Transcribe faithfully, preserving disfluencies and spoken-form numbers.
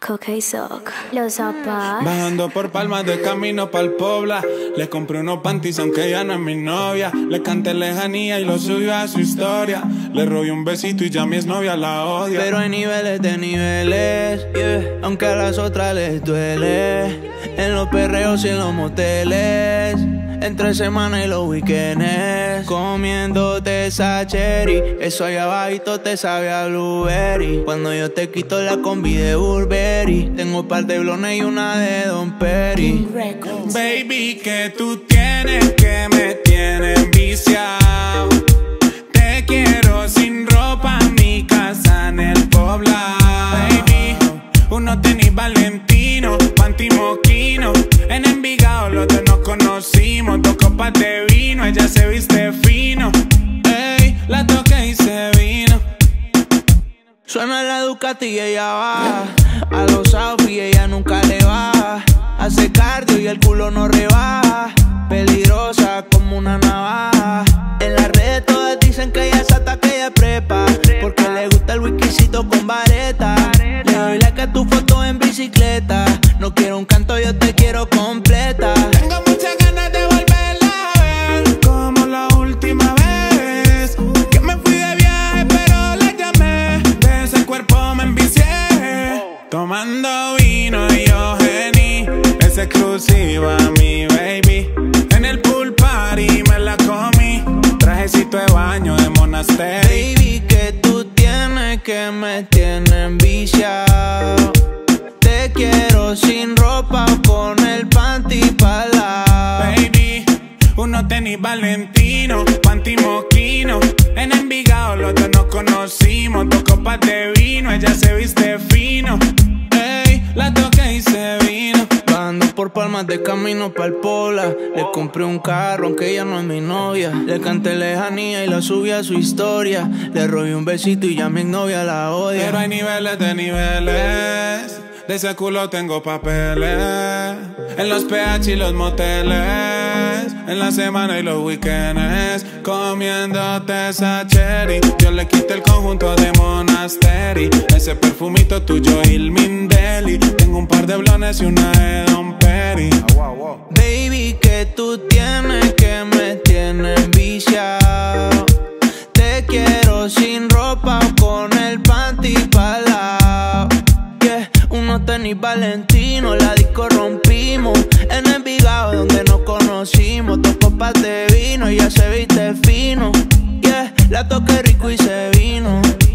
Coca y Soc, los zapatos. Bajando por Palmas de camino pa'l Pobla, le compré unos panties aunque ella no es mi novia. Le canté lejanía y lo subió a su historia. Le robé un besito y ya mi exnovia la odia. Pero hay niveles de niveles, yeah. Aunque a las otras les duele. En los perreos y en los moteles, entre semana y los weekends, comiéndote esa cherry. Eso allá abajito te sabe a blueberry. Cuando yo te quito la combi de Burberry, tengo un par de blones y una de Don Perry. Baby, que tú tienes que me tienes viciado. Te quiero sin ropa en mi casa en el poblado. Baby, uno tenis Valentino, panty Moquino. En Envigado los dos nos conocimos. Dos copas de vino, ella se viste fino. Ey, la toqué y se vino. Suena la Ducati y ella va. A los outfits ella nunca le va. Hace cardio y el culo no rebaja. Peligrosa como una navaja. En las redes todas dicen que ella es hasta que ella prepa, porque le gusta el whiskycito con vareta. Le doy like a tu foto en bicicleta. No quiero un canto, yo te quiero completa. Tengo muchas ganas de volverla a ver, como la última vez que me fui de viaje pero la llamé. De ese cuerpo me envicié, tomando vino y yo Henny. Es exclusiva mi baby. En el pool party me la comí. Trajecito de baño de monasterio. Baby, que tú tienes que me tienes viciado. Te quiero sin ropa o con el panty pa'l lado. Baby, uno tenis Valentino, panty Moquino. En Envigado los dos nos conocimos. Dos copas de vino, ella se viste fino. Ey, la toqué y se vino. Bajando por Palmas de camino pa'l Pobla, le compré un carro aunque ella no es mi novia. Le canté lejanía y la subí a su historia. Le robé un besito y ya mi novia la odia. Pero hay niveles de niveles. De ese culo tengo papeles. En los P H y los moteles, en la semana y los weekends, comiéndote esa cherry. Yo le quité el conjunto de Monastery. Ese perfumito tuyo Ilmindeli. Tengo un par de blones y una de Don Perry. Baby, que tú tienes que me tienes viciado. Te quiero sin ropa o con el panty pa'l lado. Yeah, unos tenis Valentino, la disco rompimos. En Envigado donde nos conocimos. Dos copas de vino, ya se viste fino. Yeah, la toqué rico y se vino.